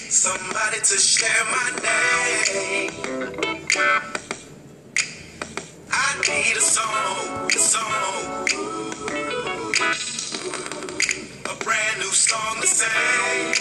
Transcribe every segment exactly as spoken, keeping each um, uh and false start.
somebody to share my name. I need a song, a song, a brand new song to sing.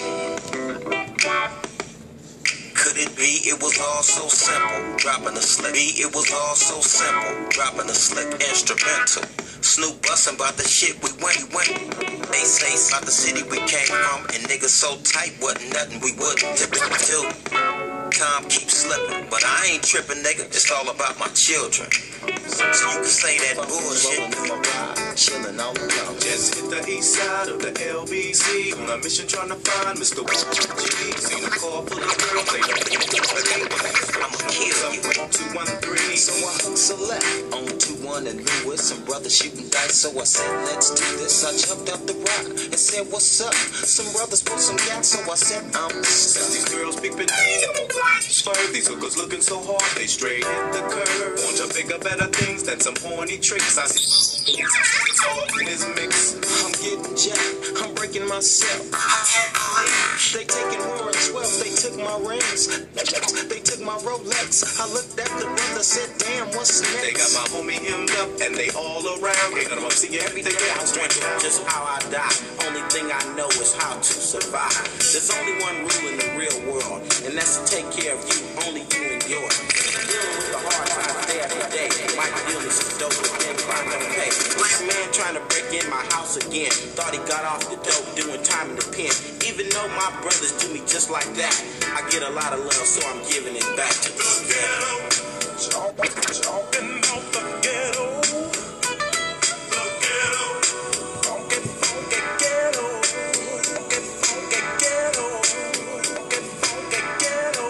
Could it be it was all so simple? Dropping a slip. Be it was all so simple. Dropping a slip instrumental. Snoop bustin' about the shit we went, we went. They say about the city we came from, and niggas so tight wasn't nothing we wouldn't do. Time keeps slipping, but I ain't tripping, nigga. It's all about my children. So you can say that bullshit. Chillin' all alone. Just hit the east side of the L B C on a mission trying to find Mister G. Seen a car full of girls, they don't think I'ma kill you. two one three. So I select on two one and me with some brothers shooting dice. So I said, let's do this. I jumped up the rock and said, what's up? Some brothers put some gas, so I said, I'm stuck. These girls peeping, swerve. These hookers looking so hard, they straight hit the curve. Want to bigger, better things than some horny tricks. I see in his mix. I'm getting jacked, I'm breaking myself. They taking more than twelve, they took my rings, they took my Rolex. I looked at the brother, said, damn, what's next? They got my homie hemmed up, and they all around. They got them see everything else went down. Just how I die, only thing I know is how to survive. There's only one rule in the real world, and that's to take care of you, only you and yours. Dealing with the hard times day after day, might deal with some dope, but then crime don't pay. This man trying to break in my house again, thought he got off the dope, doing time in the pen. Even though my brothers do me just like that, I get a lot of love, so I'm giving it back to the ghetto. Talking about the ghetto. The ghetto. Funky, funky ghetto. Funky, funky ghetto. Funky, funky ghetto.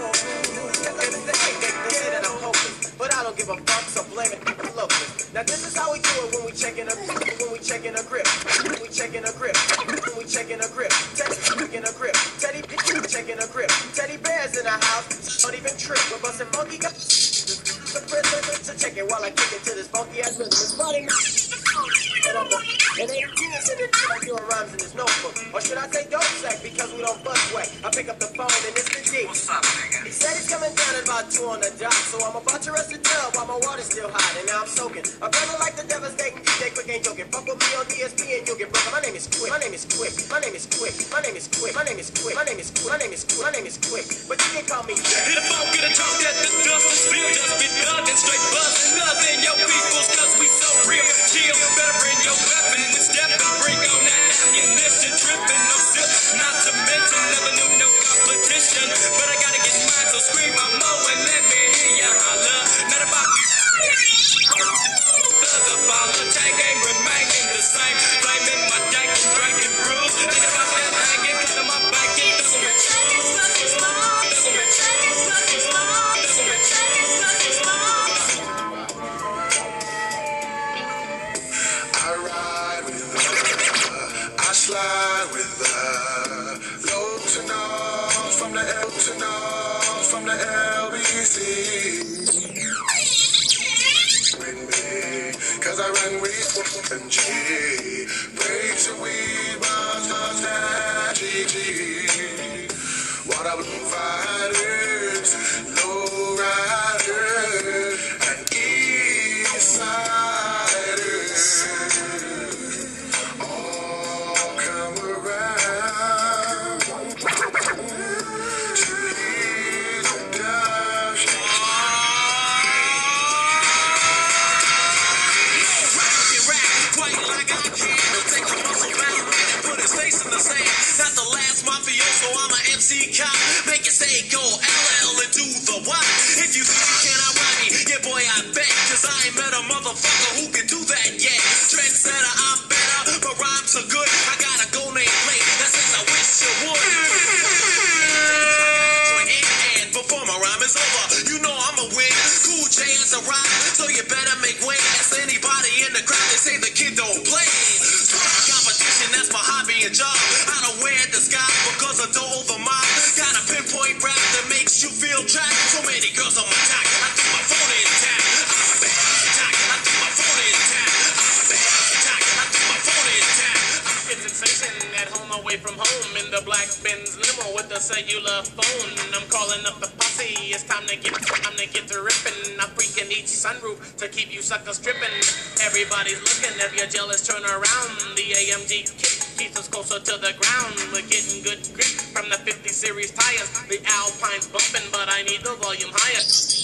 Say that I'm hopeless, but I don't give a fuck, so blame it. Look, now this is how we do it when we checkin' a when we checkin' a grip, when we checkin' a grip, when we checkin' a grip, Teddy checkin' a grip, Teddy checkin' a grip, Teddy Bear's in the house, don't even trip. We're bustin' funky guys. So check it while I kick it to this funky ass rhythm. It's funny. And they accusing it like doing rhymes in this notebook. Or should I say dope sack because we don't bust wet? I pick up the phone and it's the G. what's up, nigga? He said he's coming down at about two on the dot. So I'm about to rest the tub while my water's still hot. And now I'm soaking. A brother like the devastating D J Quick ain't joking. Fuck with me on D S P and you'll get broken. My name is Quick. My name is Quick. My name is Quick. My name is Quick. My name is Quick. My name is Quick. My name is Quick. My name is Quick. But you can call me. Hit a phone, get a talk that the dust is spilled. Just be dug and straight buzzing. Loving your peoples, cause we so real. Chill, better bring your weapon and step and bring on that ammunition. Tripping, no sip, not to mention, never knew no competition. But I gotta get mine, so scream my mo and let me hear ya holler. Not about me. The follow tag ain't remaining the same. Blaming my dank and breaking rules. Think about that hanging, cutting my back in. Doesn't it change? Doesn't it change? Doesn't it change? I ride with her, I slide with her, low to nose, from the L to nose, from the L B C. With me, cause I run with and G, breaks and we buzz, buzz, and G G. What I would fighters, low riders, and east siders. All come around to hear the dove. Quite like I'm here, take a muscle down and put his face in the sand. Not the last mafioso, I'm a M C cop. Make it say go L L and do the what? If you think you cannot ride me, yeah boy I bet. Cause I ain't met a motherfucker who can do that yet. Trendsetter, I'm better, but rhymes are good. I got a go name plate, that says I wish you would. And before my rhyme is over, you know I'ma win. Cool J has a rhyme, so you better make way. Ask anybody in the crowd, they say the kid don't play. Sport competition, that's my hobby and job. I don't wear disguise because I don't over mob. Got a pinpoint rap that makes you feel trapped. So many girls in the black Benz limo with the cellular phone. I'm calling up the posse. It's time to get, time to get to ripping. I'm freaking each sunroof to keep you suckers tripping. Everybody's looking. If you're jealous, turn around. The A M G kick keeps us closer to the ground. We're getting good grip from the fifty series tires. The Alpine's bumping, but I need the volume higher.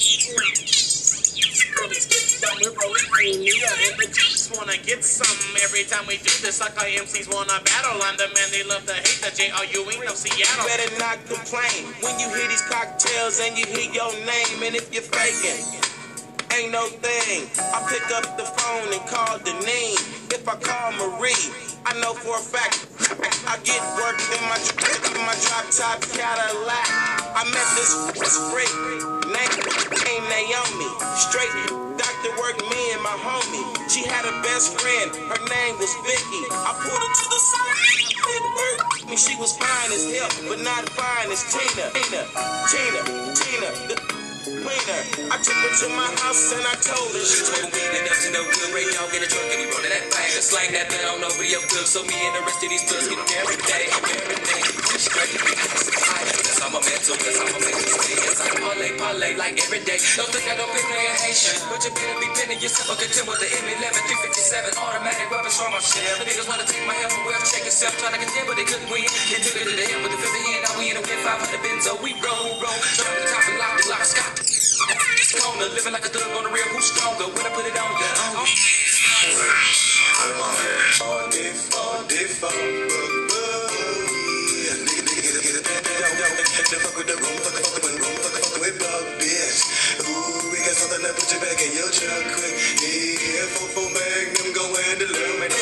Girlies get down, we're rolling green. Yeah, and the Jeeps wanna get some. Every time we do this, sucker M Cs wanna battle. I'm the man they love to hate. The J R U ain't no Seattle. You better not complain when you hear these cocktails and you hear your name. And if you're faking, ain't no thing. I pick up the phone and call Deneen. If I call Marie, I know for a fact I get work in my in my drop top Cadillac. I met this freak named Naomi. Straight doctor worked me and my homie. She had a best friend. Her name was Vicky. I pulled her to the side. It hurt me. She was fine as hell, but not fine as Tina. Tina, Tina, Tina. The cleaner. I took her to my house and I told her. She told me that nothing no good. Ray dog in the truck and he running that bag. Just like that, that on over your good. So me and the rest of these thugs get them every day, every day. Straight to me. That's how my mental. That's how my mental. Yes, I parlay, parlay like every day. Don't think I don't be playing Haitian, but you better be pinning yourself. I contend with the M eleven three fifty-seven automatic weapons from my shell. The niggas wanna take my help, well check yourself. Trying to contend, but they couldn't win. They took it to the hill with the fifty hand. Now we in a win five hundred Benzo. We roll, roll. Jump the top and lock it like a Scott. Loner, living like a thug on the real. Who's stronger? When I put it on you. Oh. All day, all day, fuck, nigga, nigga, get it, get it, the fuck with the room, fuck, fuck, fuck, room, fuck, fuck with Bob, bitch. Ooh, we got something that put you back in your truck quick. Yeah, four, four magnum, go and deliver me.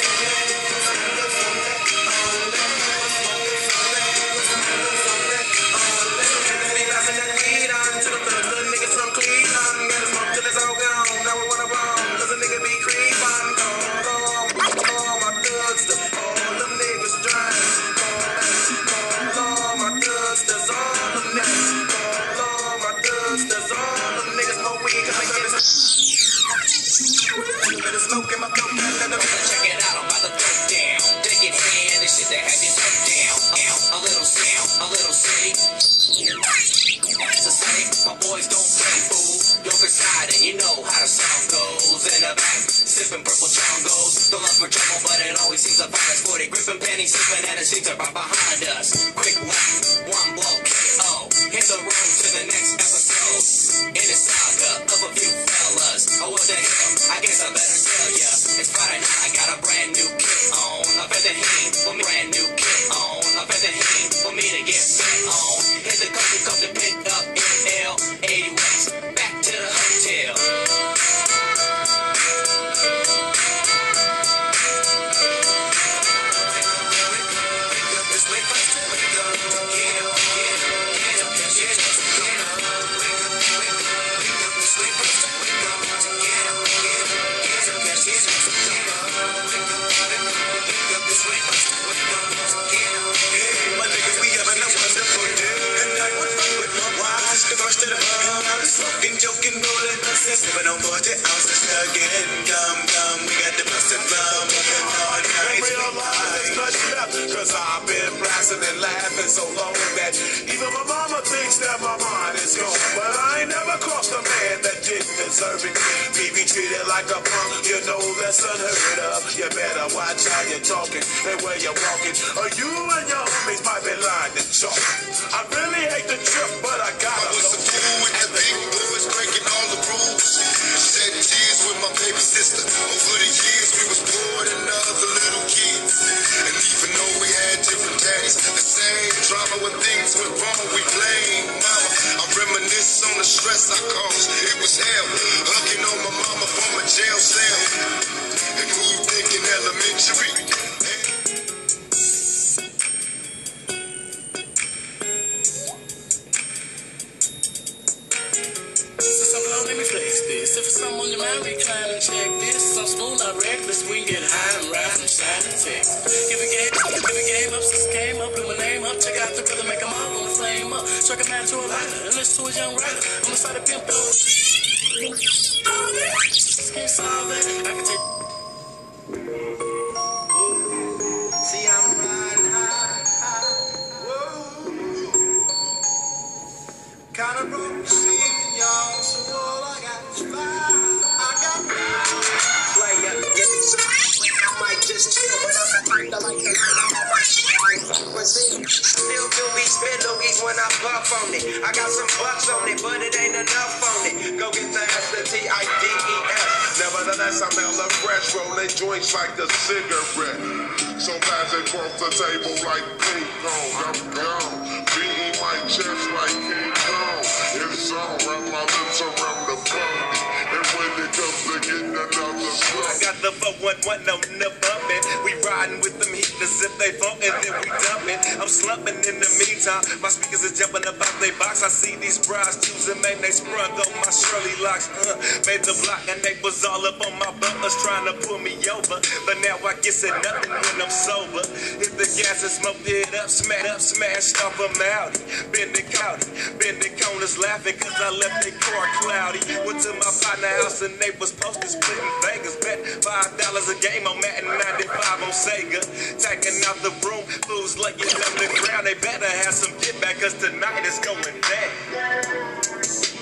Check it out, I'm about to throw down. Take it hand, this shit that have you throw down. A little sound, a little city. That's the same, my boys don't play fool. You're beside and you know how the song goes. In the back, sipping purple jongos. The love for trouble, but it always seems to find us. forty gripping pennies, sipping and the sheets are right behind us. Quick whack, one blow, K O. Hit the road to the next episode. In the saga of a few fellas. Oh, what the hell, I guess I better tell ya. It's Friday night, I got a brand new kit on. I bet the heat for me, brand new kit on. I bet the heat for me to get set on. Hit the country club to pick up in L eighty West. Back to the hotel. Smoking, joking, rolling, sipping on forty ounces again. Gum, gum, we got the busted rum. All night, realize there's nothing left, cause I've been blasting and laughing so long that even my mama thinks that my mind is gone. But I ain't never crossed a man that didn't deserve it. Me be treated like a punk, you know that's unheard of. You better watch how you're talking and where you're walking, or you and your homies might be lying to chalk. I really hate the trip, but I gotta was a fool with the big boys breaking all the rules. Shed tears with my baby sister. Over the years we was poor than other little kids. And even though we had different daddies, the same drama when things went wrong, we blame mama. I reminisce on the stress I caused. It was hell, hugging on my mama from a jail cell. And who you thinking elementary? If it's something on your mind, recline and check this. I'm smooth, not reckless. We can get high and ride from side to text. Give a game, give a game up, since game up, blew my name up. Check out the rhythm, make 'em all on the flame up. Chuck a man to a lighter, and listen to a young writer. I'm the side of pimp though. Can't solve that. I can take. See, I'm riding high, high. Kinda broke scene, y'all, so all I got is fire. I got Player, get me some. I might just chill, but I'm not like the Brazil. Still do be spit loogies when I puff on it. I got some bucks on it, but it ain't enough on it. Go get the S, the T I D E S. Nevertheless, I'm hella fresh, rolling joints like a cigarette. So pass it across the table like ping pong. I'm gone, beating my chest like King Kong. It's on, wrap my lips around the body. And when it comes to getting another slug, I got the four one one on the bumpin'. We riding with them heaters if they fall and then we dumpin'. I'm slumping in the meantime. My speakers are jumping up out they box. I see these bras choosing, man, they sprung on my Shirley locks. Uh, made the block and they was all up on my bumpers trying to pull me over. But now I guess it nothing when I'm sober. Hit the gas and smoke it up, smash up, smashed off a Audi. Bend the county, bend the corners laughing cause I left their car cloudy. Went to my partner house and they was posted splitting Vegas. Bet five dollars a game on Madden ninety-five on Sega. Tacking out the room, fools laying on the ground. They better have some get back cause tonight is going down.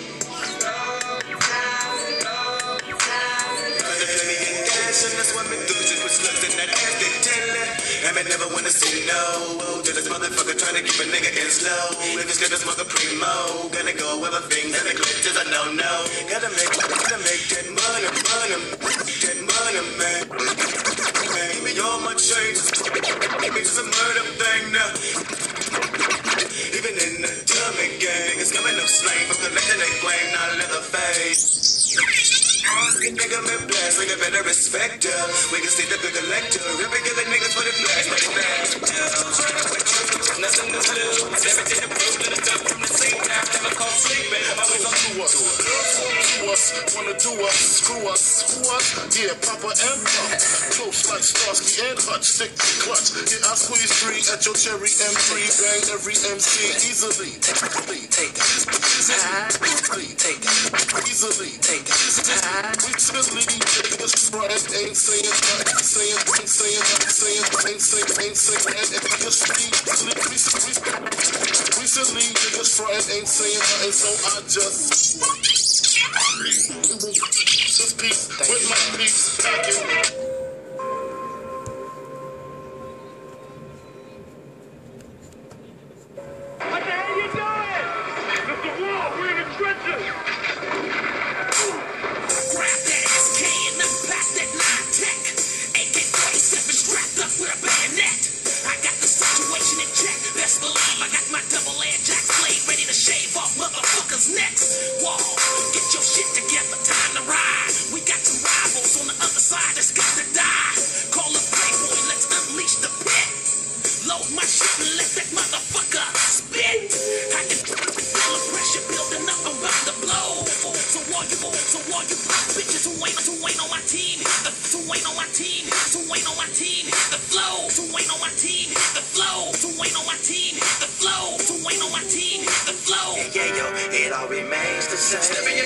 and that's what me do. Just push slugs in that ass, they tender. And me never wanna see no. To this motherfucker trying to keep a nigga in slow. If it's good, this mother primo. Gonna go with the things and the glitches I know, no. Gotta make, gotta make that money, money, that money, man. Man, give me all my change. Give me just a murder thing now. Even in the dummy gang, it's coming up slang for collecting they claim, not leather face. Nigga been blessed, nigga better respect her. We can see the big collector, ripping the niggas for the flash, but it's bad. Nothing to lose, everything to prove to the top from the scene. Now never called sleeping, always on to us. To us, wanna do us, screw us, who us? Yeah, Papa and Pump. Close like Starsky and Hutch, stick to clutch. Yeah, I squeeze three at your cherry M three, bang every M C easily. Take that. Easily. Take that. Easily. Take that. We silly niggas right, ain't saying nothing, saying, ain't saying nothing, saying, ain't saying, ain't saying, and and just sleep, sleep, we we we silly niggas right, ain't saying nothing, so I just just peace with my peace packing. What the hell you doing? Mister Wall, we're in the trenches. Grab that S K and unpack that nine tech. A K forty-seven strapped up with a bayonet. I got the situation in check. Best believe I got my double air jack blade ready to shave off motherfuckers' necks. Whoa, get your shit together, time to ride. We got some rivals on the other side that's got to die. Call up Playboy, let's unleash the pit. Load my shit and let that motherfucker spit. I can feel the pressure building up, I'm about to blow. So all you, so all you pop bitches who ain't, who ain't on my team, hit the, who ain't on my team, who ain't on my team, hit the flow. Who ain't on my team, hit the flow. Who ain't on my team, hit the flow. Who ain't on my team, hit the flow. Yeah, yo, it all remains the same.